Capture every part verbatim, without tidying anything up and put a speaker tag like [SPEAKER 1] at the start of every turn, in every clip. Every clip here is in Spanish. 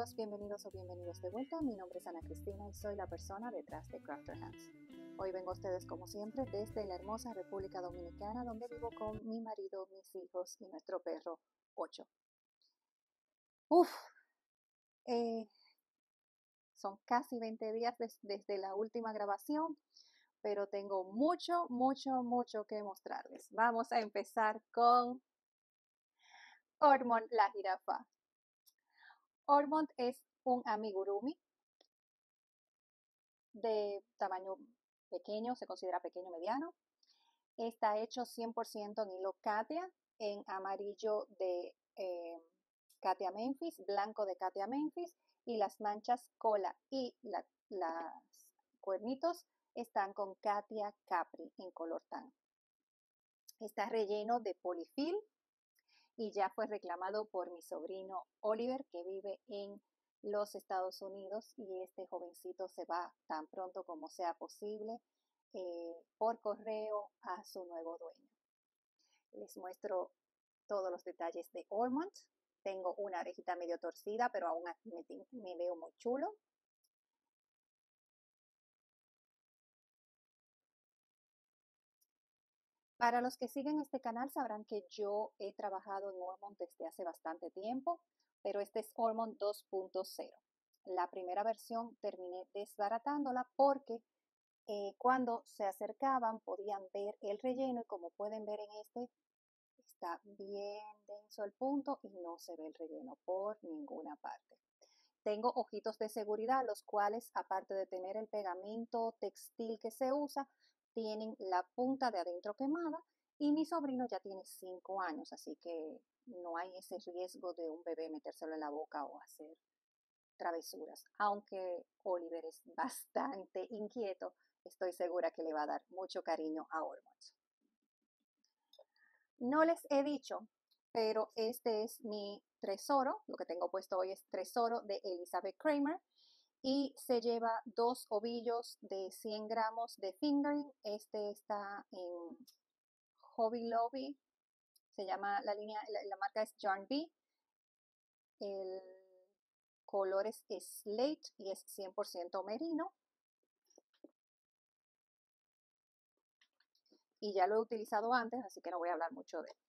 [SPEAKER 1] Bienvenidos, bienvenidos o bienvenidos de vuelta. Mi nombre es Ana Cristina y soy la persona detrás de Crafter Hands. Hoy vengo a ustedes como siempre desde la hermosa República Dominicana, donde vivo con mi marido, mis hijos y nuestro perro Ocho. Uf, eh, son casi veinte días des, desde la última grabación, pero tengo mucho, mucho, mucho que mostrarles. Vamos a empezar con Ormond la jirafa. Ormond es un amigurumi de tamaño pequeño, se considera pequeño mediano. Está hecho cien por ciento en hilo Katia, en amarillo de eh, Katia Memphis, blanco de Katia Memphis, y las manchas cola y la, las cuernitos están con Katia Capri en color tan. Está relleno de polifil y ya fue reclamado por mi sobrino Oliver, que vive en los Estados Unidos, y este jovencito se va tan pronto como sea posible eh, por correo a su nuevo dueño. Les muestro todos los detalles de Ormond. Tengo una orejita medio torcida, pero aún así me, me veo muy chulo. Para los que siguen este canal sabrán que yo he trabajado en Ormond desde hace bastante tiempo, pero este es Ormond dos punto cero. La primera versión terminé desbaratándola porque eh, cuando se acercaban podían ver el relleno, y como pueden ver en este, está bien denso el punto y no se ve el relleno por ninguna parte. Tengo ojitos de seguridad, los cuales, aparte de tener el pegamento textil que se usa, tienen la punta de adentro quemada, y mi sobrino ya tiene cinco años, así que no hay ese riesgo de un bebé metérselo en la boca o hacer travesuras. Aunque Oliver es bastante inquieto, estoy segura que le va a dar mucho cariño a Ormond. No les he dicho, pero este es mi Tresoro. Lo que tengo puesto hoy es Tresoro de Elizabeth Kramer. Y se lleva dos ovillos de cien gramos de fingering. Este está en Hobby Lobby. Se llama la línea, la, la marca es Yarn Bee. El color es Slate y es cien por ciento merino. Y ya lo he utilizado antes, así que no voy a hablar mucho de él.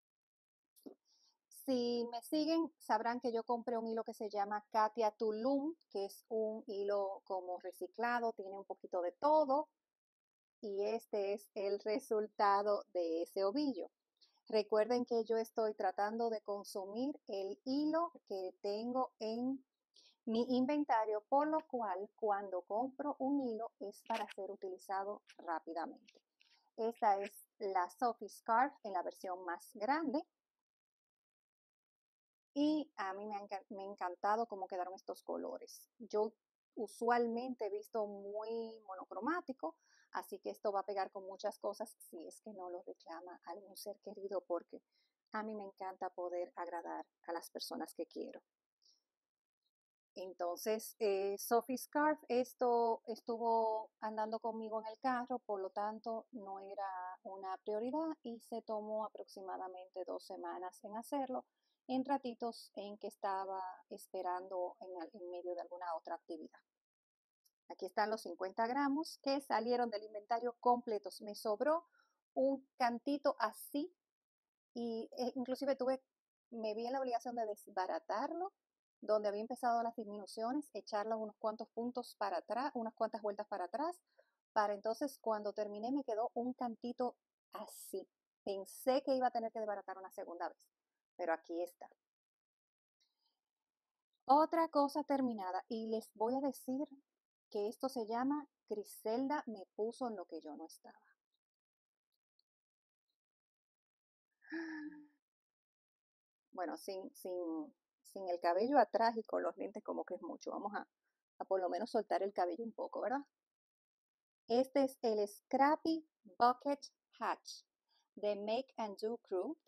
[SPEAKER 1] Si me siguen, sabrán que yo compré un hilo que se llama Katia Tulum, que es un hilo como reciclado, tiene un poquito de todo, y este es el resultado de ese ovillo. Recuerden que yo estoy tratando de consumir el hilo que tengo en mi inventario, por lo cual cuando compro un hilo es para ser utilizado rápidamente. Esta es la Sophie Scarf en la versión más grande. Y a mí me ha, me ha encantado cómo quedaron estos colores. Yo usualmente he visto muy monocromático, así que esto va a pegar con muchas cosas si es que no lo reclama algún ser querido, porque a mí me encanta poder agradar a las personas que quiero. Entonces, eh, Sophie Scarf, esto estuvo andando conmigo en el carro, por lo tanto no era una prioridad y se tomó aproximadamente dos semanas en hacerlo, en ratitos en que estaba esperando en, en medio de alguna otra actividad. Aquí están los cincuenta gramos que salieron del inventario completos. Me sobró un cantito así y eh, inclusive tuve, me vi en la obligación de desbaratarlo, donde había empezado las disminuciones, echarlo unos cuantos puntos para atrás, unas cuantas vueltas para atrás, para entonces cuando terminé me quedó un cantito así. Pensé que iba a tener que desbaratar una segunda vez, pero aquí está. Otra cosa terminada, y les voy a decir que esto se llama Griselda me puso en lo que yo no estaba. Bueno, sin, sin, sin el cabello atrás y con los lentes como que es mucho. Vamos a, a por lo menos soltar el cabello un poco, ¿verdad? Este es el Scrappy Bucket Hatch de Make and Do Crew.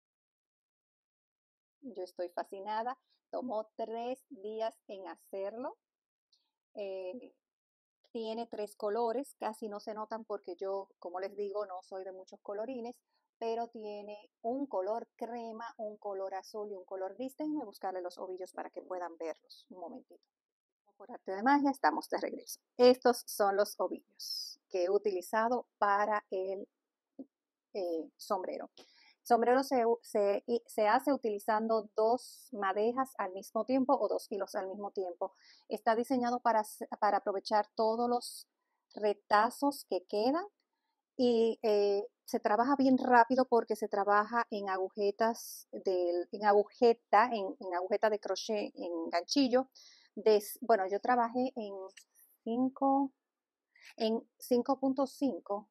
[SPEAKER 1] Yo estoy fascinada. Tomó tres días en hacerlo. Eh, tiene tres colores. Casi no se notan porque yo, como les digo, no soy de muchos colorines. pero tiene un color crema, un color azul y un color gris. Déjenme buscarle los ovillos para que puedan verlos un momentito. Por arte de magia, estamos de regreso. Estos son los ovillos que he utilizado para el eh, sombrero. Sombrero se, se, se hace utilizando dos madejas al mismo tiempo o dos hilos al mismo tiempo. Está diseñado para, para aprovechar todos los retazos que quedan y eh, se trabaja bien rápido porque se trabaja en agujetas, de, en agujeta, en, en agujeta de crochet, en ganchillo. De, bueno, yo trabajé en cinco, en cinco punto cinco.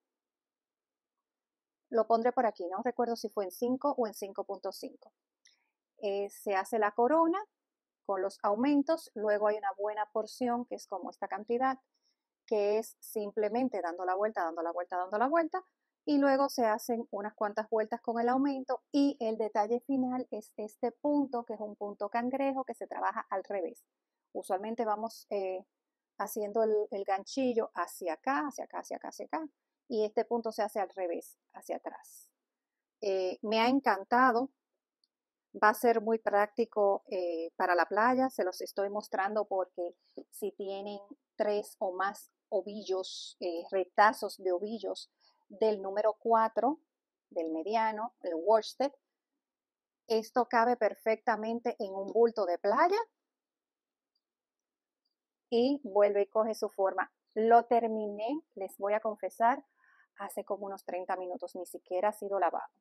[SPEAKER 1] Lo pondré por aquí, no recuerdo si fue en cinco o en cinco punto cinco. Eh, se hace la corona con los aumentos, luego hay una buena porción que es como esta cantidad, que es simplemente dando la vuelta, dando la vuelta, dando la vuelta, y luego se hacen unas cuantas vueltas con el aumento y el detalle final es este punto, que es un punto cangrejo que se trabaja al revés. Usualmente vamos eh, haciendo el, el ganchillo hacia acá, hacia acá, hacia acá, hacia acá, y este punto se hace al revés, hacia atrás. Eh, me ha encantado, va a ser muy práctico eh, para la playa, se los estoy mostrando porque si tienen tres o más ovillos, eh, retazos de ovillos del número cuatro, del mediano, el worsted, esto cabe perfectamente en un bulto de playa y vuelve y coge su forma. Lo terminé, les voy a confesar, hace como unos treinta minutos, ni siquiera ha sido lavado.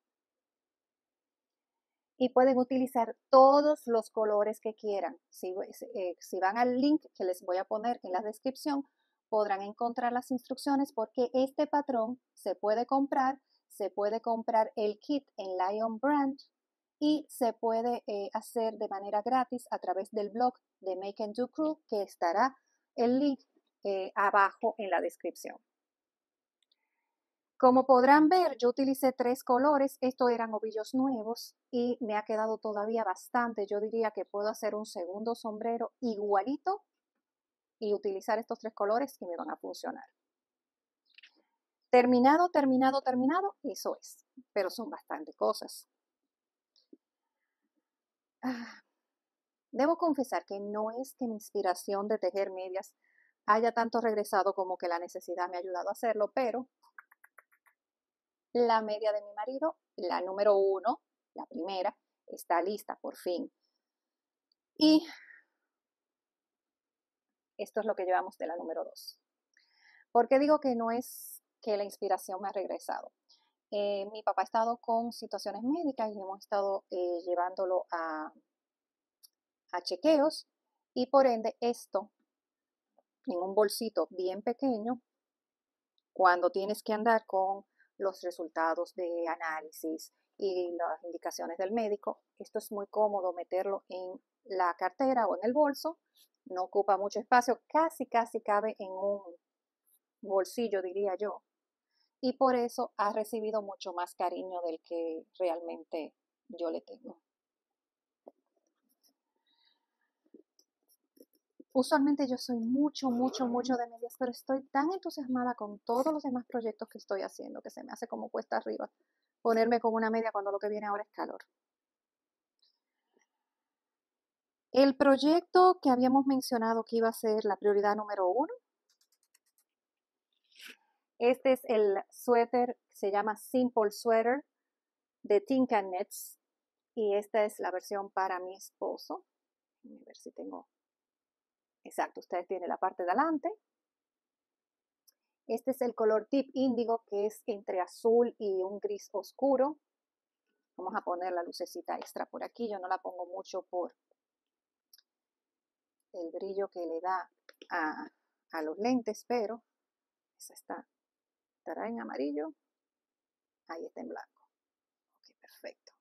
[SPEAKER 1] Y pueden utilizar todos los colores que quieran. Si, eh, si van al link que les voy a poner en la descripción, podrán encontrar las instrucciones porque este patrón se puede comprar, se puede comprar el kit en Lion Brand y se puede eh, hacer de manera gratis a través del blog de Make and Do Crew, que estará el link eh, abajo en la descripción. Como podrán ver, yo utilicé tres colores, estos eran ovillos nuevos y me ha quedado todavía bastante. Yo diría que puedo hacer un segundo sombrero igualito y utilizar estos tres colores y me van a funcionar. Terminado, terminado, terminado, eso es, pero son bastantes cosas. Ah, debo confesar que no es que mi inspiración de tejer medias haya tanto regresado como que la necesidad me ha ayudado a hacerlo, pero la media de mi marido, la número uno, la primera, está lista por fin. Y esto es lo que llevamos de la número dos. ¿Por qué digo que no es que la inspiración me ha regresado? Eh, mi papá ha estado con situaciones médicas y hemos estado eh, llevándolo a, a chequeos y por ende esto en un bolsito bien pequeño, cuando tienes que andar con los resultados de análisis y las indicaciones del médico, esto es muy cómodo meterlo en la cartera o en el bolso, no ocupa mucho espacio, casi casi cabe en un bolsillo, diría yo, y por eso ha recibido mucho más cariño del que realmente yo le tengo. Usualmente yo soy mucho, mucho, mucho de medias, pero estoy tan entusiasmada con todos los demás proyectos que estoy haciendo que se me hace como cuesta arriba ponerme con una media cuando lo que viene ahora es calor. El proyecto que habíamos mencionado que iba a ser la prioridad número uno. Este es el suéter, se llama Simple Sweater de Tinka Knits y esta es la versión para mi esposo. A ver si tengo. Exacto, ustedes tienen la parte de adelante. Este es el color Deep Índigo, que es entre azul y un gris oscuro. Vamos a poner la lucecita extra por aquí. Yo no la pongo mucho por el brillo que le da a, a los lentes, pero esa está, estará en amarillo. Ahí está en blanco. Ok, perfecto.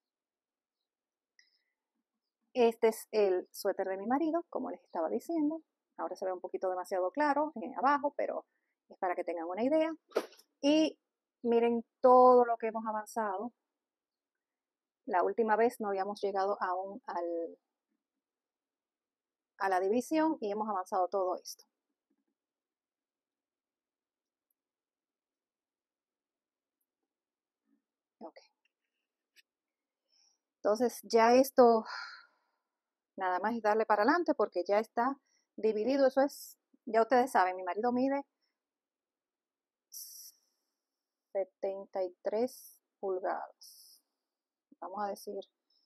[SPEAKER 1] Este es el suéter de mi marido, como les estaba diciendo. Ahora se ve un poquito demasiado claro en abajo, pero es para que tengan una idea. Y miren todo lo que hemos avanzado. La última vez no habíamos llegado aún al, a la división y hemos avanzado todo esto. Okay. Entonces ya esto, nada más es darle para adelante porque ya está dividido. Eso es, ya ustedes saben, mi marido mide setenta y tres pulgadas. Vamos a decir,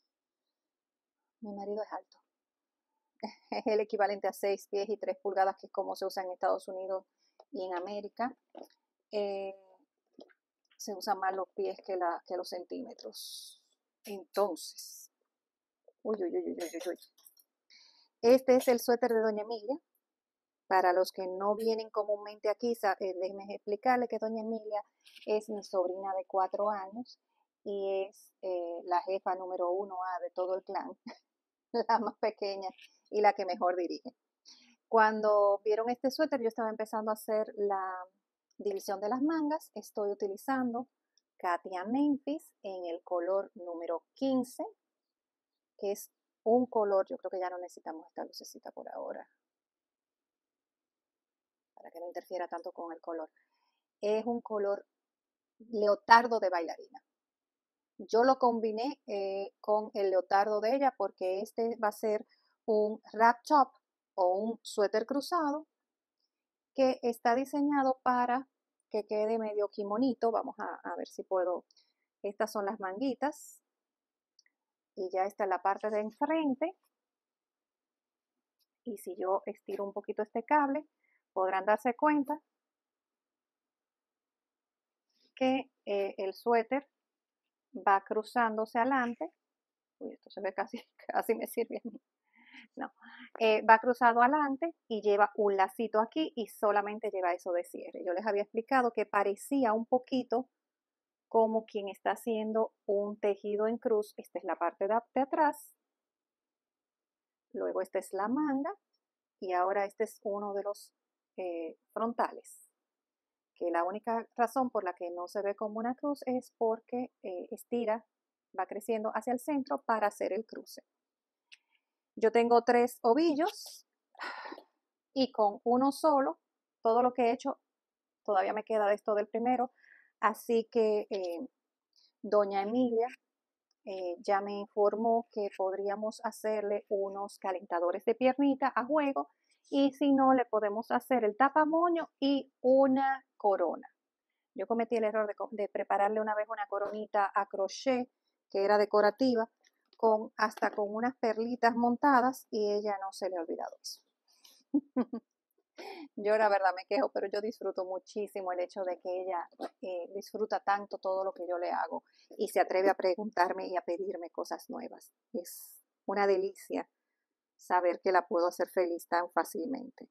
[SPEAKER 1] mi marido es alto. Es el equivalente a seis pies y tres pulgadas, que es como se usa en Estados Unidos y en América. Eh, se usan más los pies que, la, que los centímetros. Entonces, uy, uy, uy, uy, uy, uy. Este es el suéter de Doña Emilia. Para los que no vienen comúnmente aquí, eh, déjenme explicarle que Doña Emilia es mi sobrina de cuatro años y es eh, la jefa número uno A de todo el clan, la más pequeña y la que mejor dirige. Cuando vieron este suéter, yo estaba empezando a hacer la división de las mangas. Estoy utilizando Katia Memphis en el color número quince, que es un color, yo creo que ya no necesitamos esta lucecita por ahora, para que no interfiera tanto con el color. Es un color leotardo de bailarina. Yo lo combiné eh, con el leotardo de ella porque este va a ser un wrap top o un suéter cruzado que está diseñado para que quede medio kimonito. Vamos a, a ver si puedo. Estas son las manguitas y ya está la parte de enfrente. Y si yo estiro un poquito este cable, podrán darse cuenta que eh, el suéter va cruzándose adelante. Uy, esto se ve casi, casi me sirve a mí. No, eh, va cruzado adelante y lleva un lacito aquí y solamente lleva eso de cierre. Yo les había explicado que parecía un poquito como quien está haciendo un tejido en cruz. Esta es la parte de, de atrás, luego esta es la manga y ahora este es uno de los eh, frontales, que la única razón por la que no se ve como una cruz es porque eh, estira, va creciendo hacia el centro para hacer el cruce. Yo tengo tres ovillos y con uno solo, todo lo que he hecho, todavía me queda de esto del primero, así que eh, Doña Emilia eh, ya me informó que podríamos hacerle unos calentadores de piernita a juego y si no, le podemos hacer el tapamoño y una corona. Yo cometí el error de, de prepararle una vez una coronita a crochet que era decorativa, con, hasta con unas perlitas montadas y ella no se le ha olvidado eso. Yo la verdad me quejo, pero yo disfruto muchísimo el hecho de que ella eh, disfruta tanto todo lo que yo le hago y se atreve a preguntarme y a pedirme cosas nuevas. Es una delicia saber que la puedo hacer feliz tan fácilmente.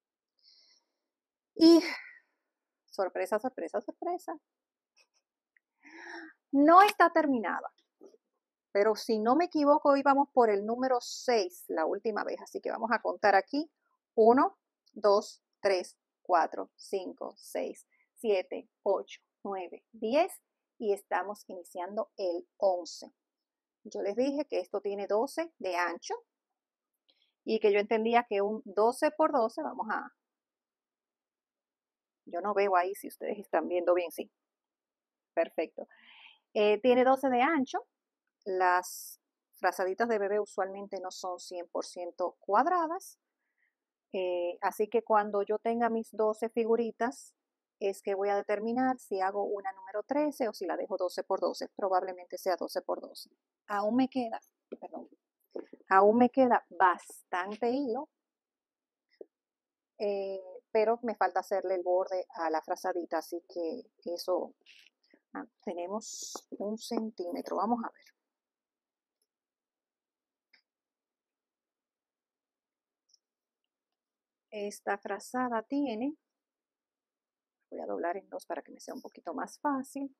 [SPEAKER 1] Y sorpresa, sorpresa, sorpresa. No está terminada, pero si no me equivoco íbamos por el número seis la última vez, así que vamos a contar aquí. uno, dos, tres, cuatro, cinco, seis, siete, ocho, nueve, diez y estamos iniciando el once. Yo les dije que esto tiene doce de ancho y que yo entendía que un doce por doce, vamos a... Yo no veo ahí si ustedes están viendo bien, sí. Perfecto. Eh, tiene doce de ancho. Las frazaditas de bebé usualmente no son cien por ciento cuadradas. Eh, así que cuando yo tenga mis doce figuritas, es que voy a determinar si hago una número trece o si la dejo doce por doce. Probablemente sea doce por doce. Aún me queda, perdón, aún me queda bastante hilo, eh, pero me falta hacerle el borde a la frazadita, así que eso, ah, tenemos un centímetro. Vamos a ver. Esta frazada tiene, voy a doblar en dos para que me sea un poquito más fácil.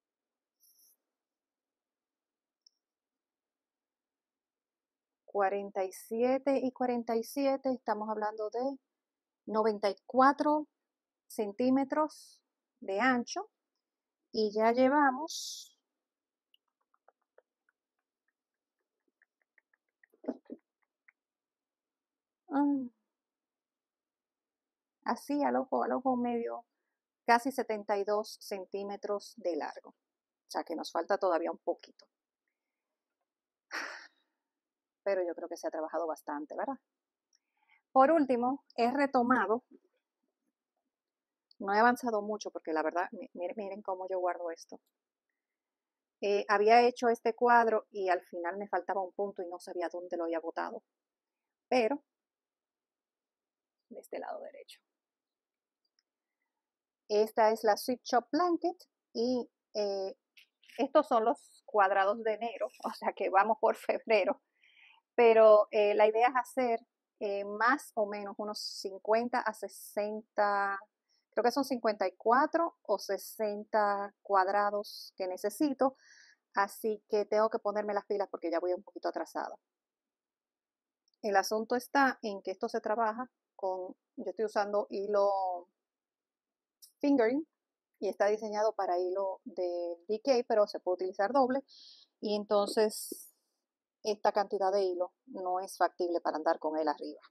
[SPEAKER 1] cuarenta y siete y cuarenta y siete, estamos hablando de noventa y cuatro centímetros de ancho y ya llevamos um, así al ojo, al ojo medio, casi setenta y dos centímetros de largo, o sea que nos falta todavía un poquito. pero yo creo que se ha trabajado bastante, ¿verdad? Por último, he retomado, no he avanzado mucho porque la verdad, miren, miren cómo yo guardo esto. Eh, había hecho este cuadro y al final me faltaba un punto y no sabía dónde lo había botado, pero de este lado derecho. Esta es la Sweet Shop Blanket y eh, estos son los cuadrados de enero, o sea que vamos por febrero, pero eh, la idea es hacer eh, más o menos unos cincuenta a sesenta, creo que son cincuenta y cuatro o sesenta cuadrados que necesito, así que tengo que ponerme las pilas porque ya voy un poquito atrasada. El asunto está en que esto se trabaja con, yo estoy usando hilo fingering y está diseñado para hilo de D K, pero se puede utilizar doble y entonces esta cantidad de hilo no es factible para andar con él arriba.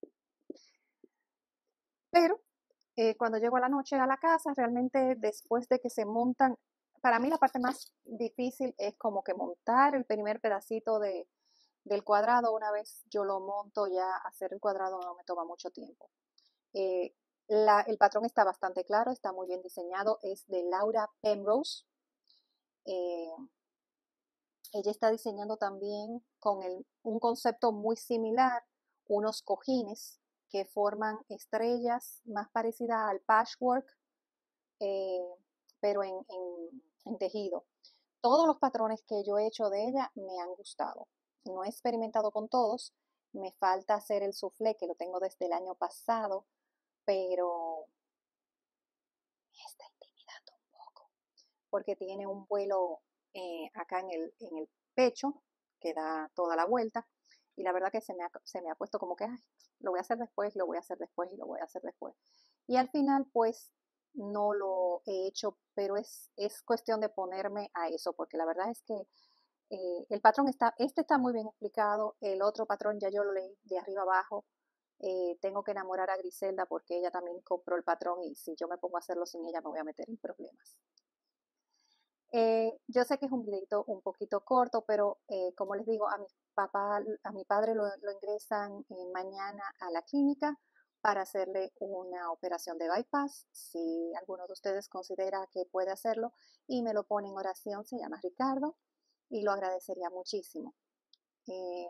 [SPEAKER 1] Pero eh, cuando llego a la noche a la casa, realmente después de que se montan, para mí la parte más difícil es como que montar el primer pedacito de, del cuadrado. Una vez yo lo monto, ya hacer el cuadrado no me toma mucho tiempo. Eh, la, el patrón está bastante claro, está muy bien diseñado, es de Laura Penrose. Eh, ella está diseñando también con el, un concepto muy similar, unos cojines que forman estrellas más parecidas al patchwork, eh, pero en, en, en tejido. Todos los patrones que yo he hecho de ella me han gustado. No he experimentado con todos, me falta hacer el soufflé, que lo tengo desde el año pasado, pero me está intimidando un poco, porque tiene un vuelo eh, acá en el, en el pecho, que da toda la vuelta, y la verdad que se me ha, se me ha puesto como que, ay, lo voy a hacer después, lo voy a hacer después y lo voy a hacer después. Y al final, pues, no lo he hecho, pero es, es cuestión de ponerme a eso, porque la verdad es que eh, el patrón está, este está muy bien explicado, el otro patrón ya yo lo leí de arriba abajo. Eh, tengo que enamorar a Griselda porque ella también compró el patrón y si yo me pongo a hacerlo sin ella me voy a meter en problemas. Eh, yo sé que es un videito un poquito corto, pero eh, como les digo, a mi papá, a mi padre lo, lo ingresan eh, mañana a la clínica para hacerle una operación de bypass. Si alguno de ustedes considera que puede hacerlo y me lo pone en oración, se llama Ricardo y lo agradecería muchísimo. Eh,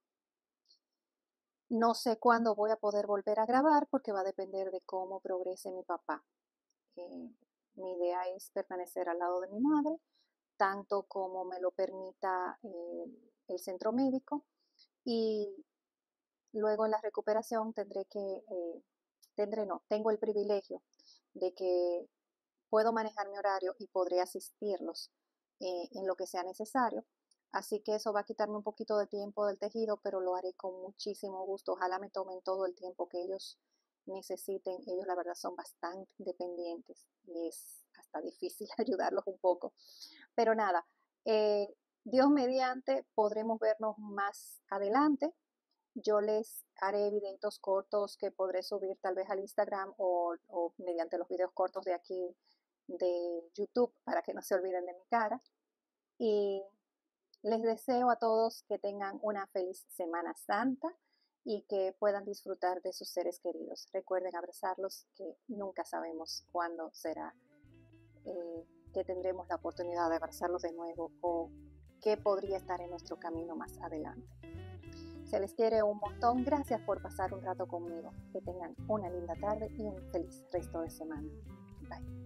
[SPEAKER 1] no sé cuándo voy a poder volver a grabar porque va a depender de cómo progrese mi papá. Eh, mi idea es permanecer al lado de mi madre, tanto como me lo permita eh, el centro médico, y luego en la recuperación tendré que, eh, tendré no, tengo el privilegio de que puedo manejar mi horario y podré asistirlos eh, en lo que sea necesario. Así que eso va a quitarme un poquito de tiempo del tejido, pero lo haré con muchísimo gusto. Ojalá me tomen todo el tiempo que ellos necesiten. Ellos la verdad son bastante independientes y es hasta difícil ayudarlos un poco. Pero nada, eh, Dios mediante podremos vernos más adelante. Yo les haré videitos cortos que podré subir tal vez al Instagram o, o mediante los videos cortos de aquí de YouTube para que no se olviden de mi cara. Y les deseo a todos que tengan una feliz Semana Santa y que puedan disfrutar de sus seres queridos. Recuerden abrazarlos, que nunca sabemos cuándo será eh, que tendremos la oportunidad de abrazarlos de nuevo o qué podría estar en nuestro camino más adelante. Se les quiere un montón. Gracias por pasar un rato conmigo. Que tengan una linda tarde y un feliz resto de semana. Bye.